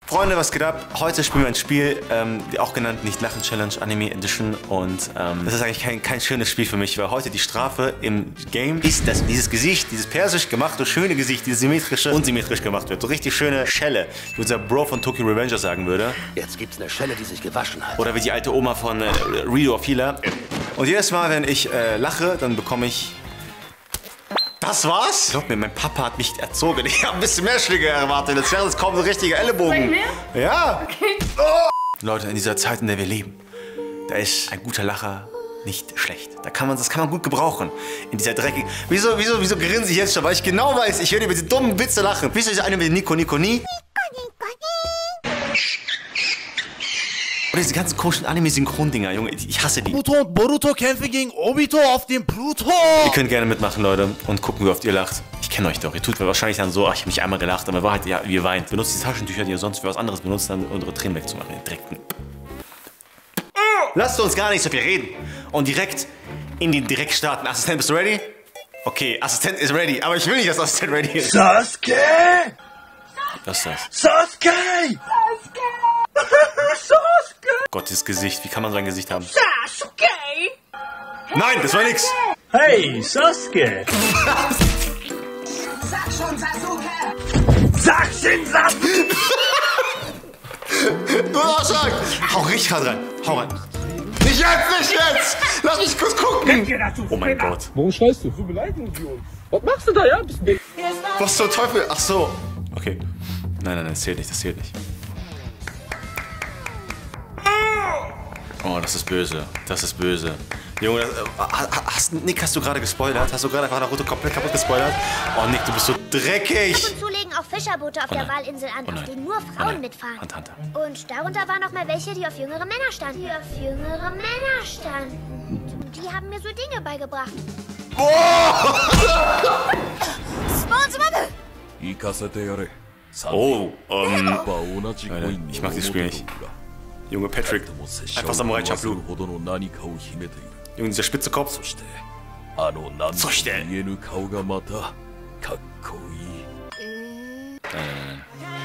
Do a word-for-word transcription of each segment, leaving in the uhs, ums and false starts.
Freunde, was geht ab? Heute spielen wir ein Spiel, ähm, auch genannt Nicht-Lachen-Challenge Anime Edition. Und ähm, das ist eigentlich kein, kein schönes Spiel für mich, weil heute die Strafe im Game ist, dass dieses Gesicht, dieses persisch gemachte, schöne Gesicht, dieses symmetrische, unsymmetrisch gemacht wird. So richtig schöne Schelle, wie unser Bro von Tokyo Revenger sagen würde. Jetzt gibt's eine Schelle, die sich gewaschen hat. Oder wie die alte Oma von äh, Rio of Healer. Und jedes Mal, wenn ich äh, lache, dann bekomme ich... Das war's? Glaub mir, mein Papa hat mich erzogen. Ich habe ein bisschen mehr Schläge erwartet. Jetzt wäre es kaum so ein richtiger Ellenbogen. Ja. Okay. Oh. Leute, in dieser Zeit, in der wir leben, da ist ein guter Lacher nicht schlecht. Da kann man, das kann man gut gebrauchen. In dieser dreckigen... Wieso, wieso, wieso grinse ich jetzt schon? Weil ich genau weiß, ich werde über diese dummen Witze lachen. Wisst ihr, diese eine mit Nico, Nico, Nie? Und diese ganzen komischen Anime-Synchron-Dinger, Junge, ich hasse die. Naruto und Boruto kämpfen gegen Obito auf dem Pluto. Ihr könnt gerne mitmachen, Leute, und gucken, wie oft ihr lacht. Ich kenne euch doch. Ihr tut mir wahrscheinlich dann so, ach, ich habe nicht einmal gelacht, aber in Wahrheit, ja, ihr weint. Benutzt die Taschentücher, die ihr sonst für was anderes benutzt, dann unsere Tränen wegzumachen. Direkt. Lasst uns gar nicht so viel reden. Und direkt in den Direkt starten. Assistent, bist du ready? Okay, Assistent ist ready, aber ich will nicht, dass Assistent ready ist. Sasuke! Was ist das? Sasuke! Sasuke! Sasuke! Gott, dieses Gesicht. Wie kann man so ein Gesicht haben? Sasuke! Nein, das war nix. Hey, Sasuke! Sag schon, Sasuke! Sag schon, Sasuke! Du hast sagen. Hau richtig hart rein. Hau rein. Nicht jetzt, nicht jetzt! Lass mich kurz gucken! Oh mein Gott. Warum schreist du? So beleidigen sie uns. Was machst du da, ja? Bist du... Was zum Teufel? Ach so. Okay. Nein, nein, das zählt nicht, das zählt nicht. Oh, das ist böse. Das ist böse. Junge, das, äh, hast, Nick, hast du gerade gespoilert? Hast du gerade einfach Naruto komplett kaputt gespoilert? Oh, Nick, du bist so dreckig! Ab und zu legen auch Fischerboote auf Oh der nein. Walinsel an, Oh auf nein. denen nur Oh Frauen nein. mitfahren. Hunter, Hunter. Und darunter waren noch mal welche, die auf jüngere Männer standen. Die auf jüngere Männer standen. Und die haben mir so Dinge beigebracht. Oh, ähm... Leute, ich mag dieses Spiel nicht. Junge, Patrick. Einfach Samurai Champloo. Junge, dieser spitze Kopf. So schnell. Nein, nein,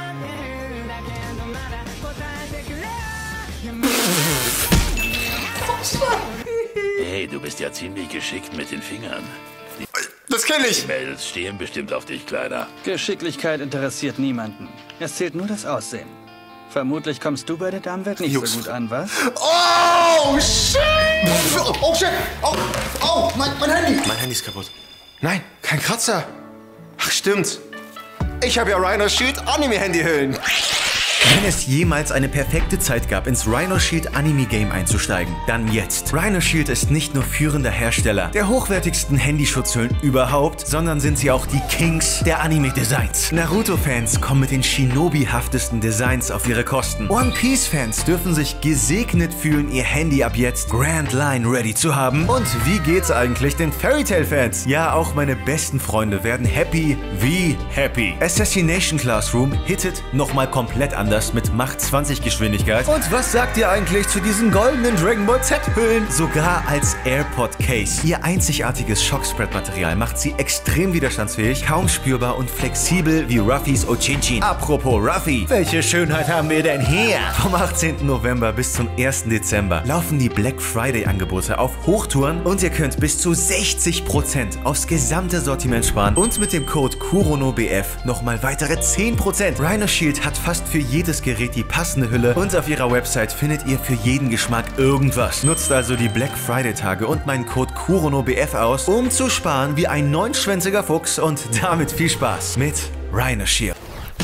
Hey, du bist ja ziemlich geschickt mit den Fingern. das kenn ich! Die Mädels stehen bestimmt auf dich, Kleiner. Geschicklichkeit interessiert niemanden. Es zählt nur das Aussehen. Vermutlich kommst du bei der Damenwelt nicht Jungs. so gut an, was? Oh, shit! Oh, oh shit! Oh, oh, mein, mein Handy! Mein Handy ist kaputt. Nein, kein Kratzer. Ach, stimmt. Ich habe ja Rhino Shield Anime-Handy-Hüllen. Wenn es jemals eine perfekte Zeit gab, ins Rhino Shield Anime Game einzusteigen, dann jetzt. Rhino Shield ist nicht nur führender Hersteller der hochwertigsten Handyschutzhüllen überhaupt, sondern sind sie auch die Kings der Anime-Designs. Naruto-Fans kommen mit den Shinobi-haftesten Designs auf ihre Kosten. One Piece-Fans dürfen sich gesegnet fühlen, ihr Handy ab jetzt Grand Line ready zu haben. Und wie geht's eigentlich den Fairy Tail-Fans? Ja, auch meine besten Freunde werden happy wie happy. Assassination Classroom hittet nochmal komplett anders mit Macht zwanzig Geschwindigkeit. Und was sagt ihr eigentlich zu diesen goldenen Dragon Ball Z-Hüllen? Sogar als AirPod Case. Ihr einzigartiges Shockspread-Material macht sie extrem widerstandsfähig, kaum spürbar und flexibel wie Ruffys Ochinchin. Apropos Ruffy, welche Schönheit haben wir denn hier? Vom achtzehnten November bis zum ersten Dezember laufen die Black Friday-Angebote auf Hochtouren und ihr könnt bis zu sechzig Prozent aufs gesamte Sortiment sparen und mit dem Code KURONOBF nochmal weitere zehn Prozent. Rhino Shield hat fast für jedes Gerät die passende Hülle und auf ihrer Website findet ihr für jeden Geschmack irgendwas. Nutzt also die Black Friday Tage und meinen Code KURONOBF aus, um zu sparen wie ein neunschwänziger Fuchs und damit viel Spaß mit Rhino Shield.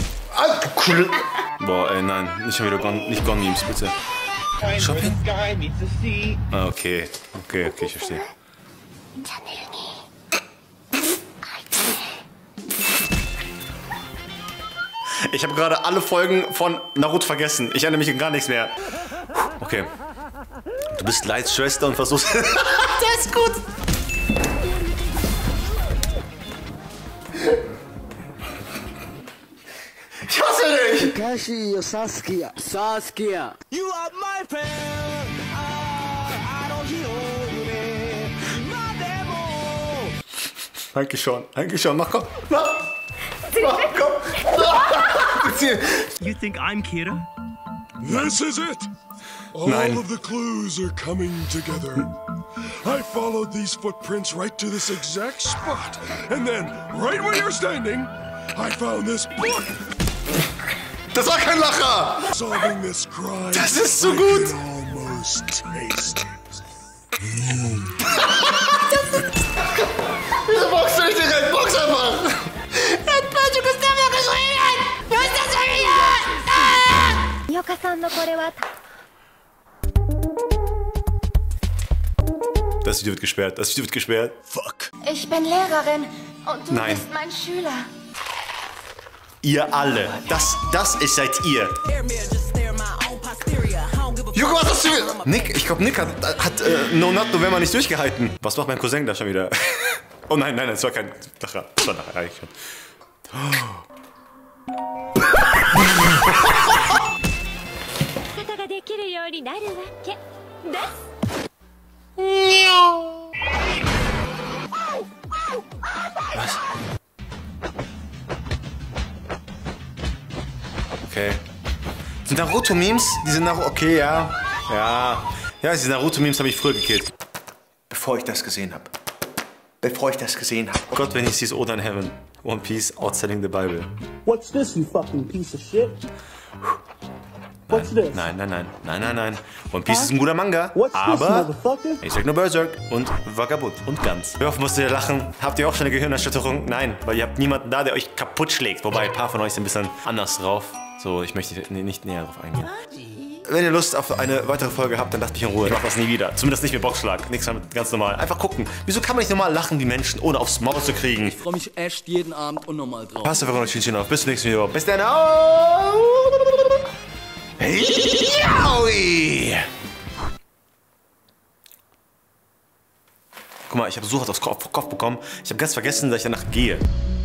Boah, ey, nein, nicht schon wieder Gon, nicht Gon-Memes, bitte. Shopping? Ah, okay, okay, okay, ich verstehe. Ich habe gerade alle Folgen von Naruto vergessen. Ich erinnere mich an gar nichts mehr. Okay. Du bist Lights Schwester und versuchst... Das ist gut. Ich hasse dich. Kashi, Saskia. Saskia. You are my friend. Danke schon, danke schon. Mach komm. Mach, mach komm. You think I'm Kira? This is it! All Nein. of the clues are coming together. I followed these footprints right to this exact spot. And then, right where you're standing, I found this book. Das war kein Lacher! Solving this crime. Das ist so I gut! can almost taste it. Wieso boxst du nicht direkt? Box einfach! Das Video wird gesperrt. Das Video wird gesperrt. Fuck. Ich bin Lehrerin und du Nein. bist mein Schüler. Ihr alle. Das, das ist seid ihr. Junge, was hast du... Nick, ich glaube, Nick hat, hat äh, No Nut November nicht durchgehalten. Was macht mein Cousin da schon wieder? Oh nein, nein, das war kein... Das war nachher eigentlich. Was? Okay. Die Naruto-Memes, diese Naruto... Okay, ja. Ja. Ja, diese Naruto-Memes habe ich früher gekillt. Bevor ich das gesehen habe. Bevor ich das gesehen habe. Oh Gott, wenn ich dieses Oda in Heaven. One Piece outside the Bible. What's this, you fucking piece of shit? What's Nein, this? nein, nein, nein, nein, nein, nein. One Piece ist ein guter Manga, What's this, aber motherfucker? ich sag nur Berserk und Vagabund und Ganz. Wie oft musstet ihr lachen? Habt ihr auch schon eine Gehirnerschütterung? Nein, weil ihr habt niemanden da, der euch kaputt schlägt. Wobei, ein paar von euch sind ein bisschen anders drauf. So, ich möchte nicht näher drauf eingehen. Wenn ihr Lust auf eine weitere Folge habt, dann lasst mich in Ruhe. Ich mach das nie wieder. Zumindest nicht mit Boxschlag. Nichts mehr, ganz normal. Einfach gucken. Wieso kann man nicht normal lachen wie Menschen, ohne aufs Maul zu kriegen? Ich freue mich echt jeden Abend unnormal drauf. Passt einfach noch Chin auf. Bis zum nächsten Video. Bis dann. Yowie! Guck mal, ich habe Besuch aufs Kopf, Kopf bekommen. Ich habe ganz vergessen, dass ich danach gehe.